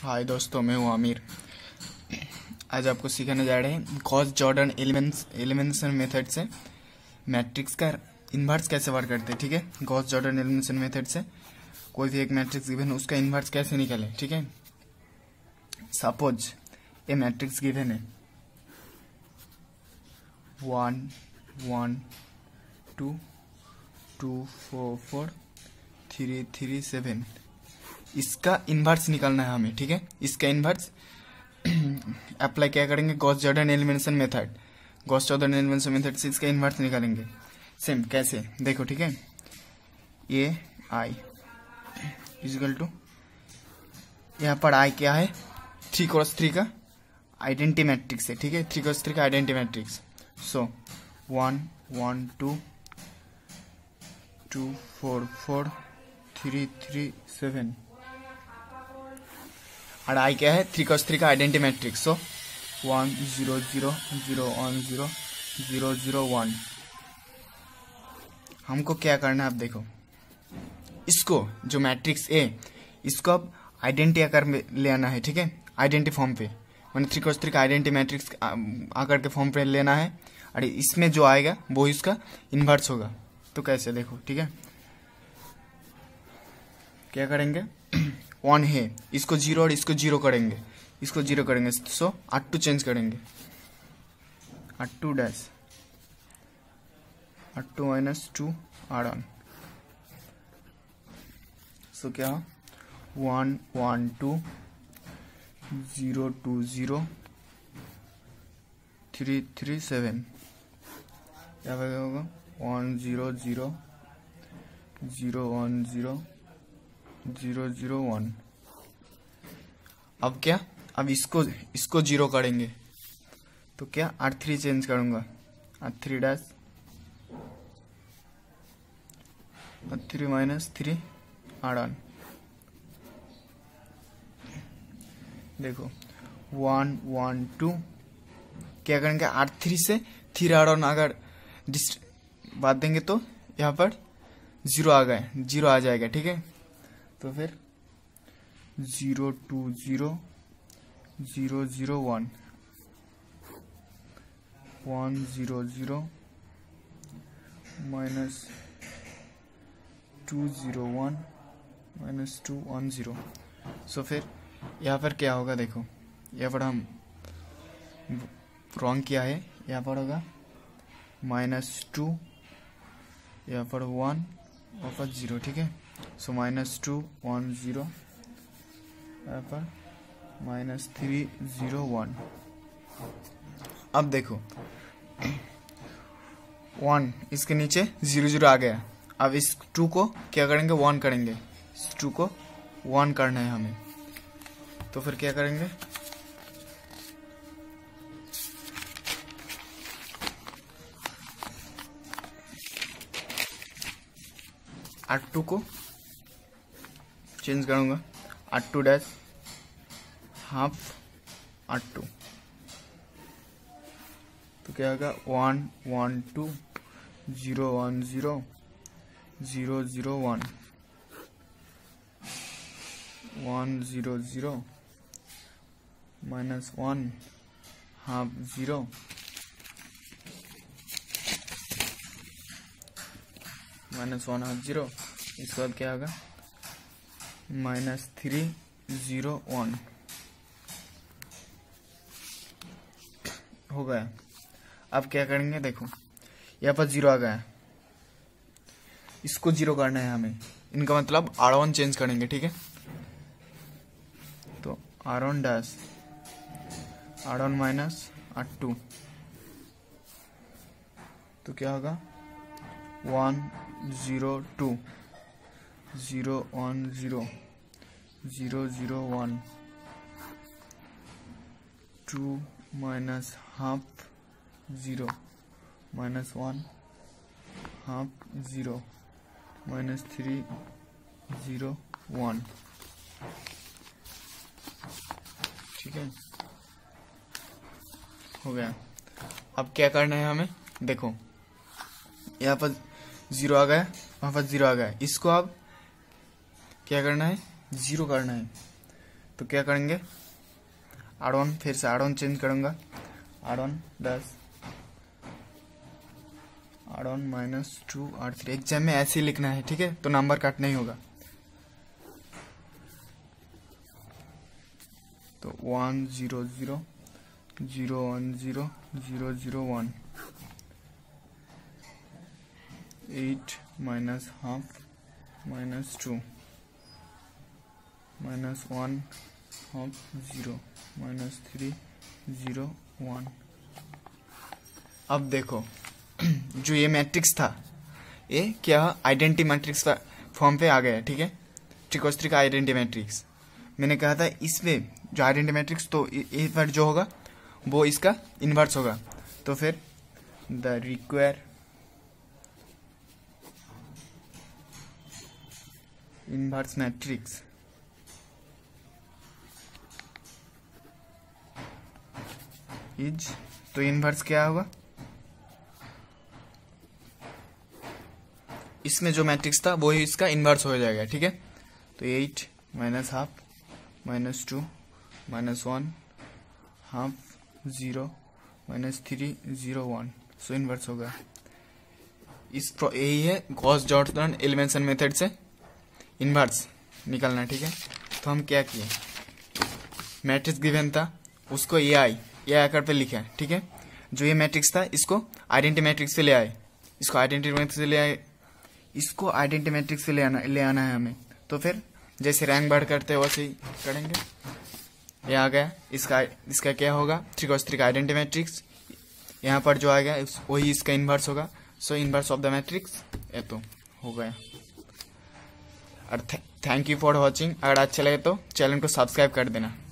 हाय दोस्तों, मैं हूँ आमिर। आज आपको सिखाने जा रहे हैं गॉस जॉर्डन एलिमिनेशन मेथड से मैट्रिक्स का इन्वर्स कैसे वर्क करते हैं। ठीक है, गॉस जॉर्डन एलिमिनेशन मेथड से कोई भी एक मैट्रिक्स गिवन है उसका इन्वर्स कैसे निकालें। ठीक है, सपोज ये मैट्रिक्स गिवन है 1 1 2 2 4 4 3 3 7। इसका इन्वर्स निकालना है हमें। ठीक है, इसका इन्वर्स अप्लाई क्या करेंगे, Gauss Jordan elimination method. Gauss Jordan elimination method से इसका इन्वर्स निकालेंगे। सेम कैसे देखो। ठीक है, ये आई इजिकल टू, यहाँ पर आई क्या है, 3 क्रॉस 3 का आइडेंटिटी मैट्रिक्स है। ठीक है, 3 क्रॉस 3 का आइडेंटिटी मैट्रिक्स। सो 1 1 2 2 4 4 3 3 7 और आई क्या है, 3 क्रॉस 3 का आइडेंटिटी मैट्रिक्स। सो 1 0 0 0 1 0 0 0 1। हमको क्या करना है, आप देखो, इसको जो मैट्रिक्स ए, इसको अब आइडेंटिटी आकर में ले आना है। ठीक है, आइडेंटिटी फॉर्म पे, मैंने 3 क्रॉस 3 का आइडेंटिटी मैट्रिक्स आकर के फॉर्म पे लेना है और इसमें जो आएगा वो इसका इन्वर्स होगा। तो कैसे देखो। ठीक है, क्या करेंगे, 1 है, इसको 0 और इसको 0 करेंगे, इसको 0 करेंगे। सो R2 चेंज करेंगे, R2 dash R2 minus 2 R1। सो क्या 1 1 2 0 2 0 3 3 7। क्या होगा 1 0 0 0 1 0 0 0 1। अब क्या, अब इसको 0 करेंगे तो क्या R3 चेंज करूंगा, R3 dash R3 minus 3 R1। देखो 1 1 2 क्या करेंगे, R3 से 3 R1 अगर बात देंगे तो यहाँ पर 0 आ गए, 0 आ जाएगा। ठीक है, तो फिर 0 2 0 0 0 1 1 0 0 माइनस 2 0 1 माइनस 2 1 0। सो फिर यहाँ पर क्या होगा, देखो यहाँ पर हम रॉन्ग किया है, यहाँ पर होगा -2, यहाँ पर 1 और पर 0। ठीक है, सो -2 1 0, यहाँ पर -3 0 1। अब देखो 1 इसके नीचे 0 0 आ गया। अब इस 2 को क्या करेंगे, 1 करेंगे। इस 2 को 1 करना है हमें, तो फिर क्या करेंगे, R2 को चेंज करूंगा, R2 डैश हाफ R2। तो क्या होगा 1 1 2 0 1 0 0 0 1 1 0 0 माइनस 1 हाफ 0 -1 हाफ 0। इसके बाद क्या होगा -3 0 1 हो गया। अब क्या करेंगे, देखो यहाँ पर 0 आ गया, इसको 0 करना है हमें, इनका मतलब R1 चेंज करेंगे। ठीक है, तो R1 dash R1 minus R2। तो क्या होगा 1 0 2 0 1 0 0 0 1 2 माइनस हाफ 0 -1 हाफ 0 -3 0 1। ठीक है, हो गया। अब क्या करना है हमें, देखो यहाँ पर 0 आ गया, वहां पर 0 आ गया, इसको अब क्या करना है, 0 करना है। तो क्या करेंगे, आर वन, फिर से आर वन चेंज करूंगा, R one 10, R one -2 R3। Exam में ऐसे ही लिखना है, ठीक है, तो नंबर काट नहीं होगा। तो 1 0 0 0 1 0 0 0 1, 8 -12 -2 -1 ½ 0 -3 0 1। अब देखो जो ये मैट्रिक्स था ये क्या आइडेंटिटी मैट्रिक्स फॉर्म पे आ गया है, ठीक है, ट्रिकोस्ट्री का आइडेंटिटी मैट्रिक्स। मैंने कहा था इसमें जो आइडेंटिटी मैट्रिक्स, तो ये पर जो होगा वो इसका इन्वर्स होगा। तो फिर the require inverse matrix is, तो इन्वर्स क्या होगा, इसमें जो मैट्रिक्स था वो ही इसका इन्वर्स हो जाएगा, ठीक है। तो 8 -12 -2 -1 ½ 0 -3 0 1, सो इन्वर्स होगा। यही है गॉस जॉर्डन एलिमिनेशन मेथड से इन्वर्स निकालना, ठीक है। तो हम क्या किए, मैट्रिक्स गिवन था उसको ए आकार पे लिखा है, ठीक है। जो ये मैट्रिक्स था इसको आइडेंटिटी मैट्रिक्स पे ले आए, इसको आइडेंटिटी मैट्रिक्स से ले आए, इसको आइडेंटिटी मैट्रिक्स से ले आना है हमें। तो फिर जैसे रैंक बढ़ करते हैं वैसे ही करेंगे। ये आ गया, इसका क्या होगा, ट्रिकोस्ट्री का आइडेंटिटी मैट्रिक्स, यहाँ पर जो आ गया वही इसका इन्वर्स होगा। सो इन्वर्स ऑफ द मैट्रिक्स ये तो हो गया। और थैंक यू फॉर वॉचिंग। अगर अच्छा लगे तो चैनल को सब्सक्राइब कर देना।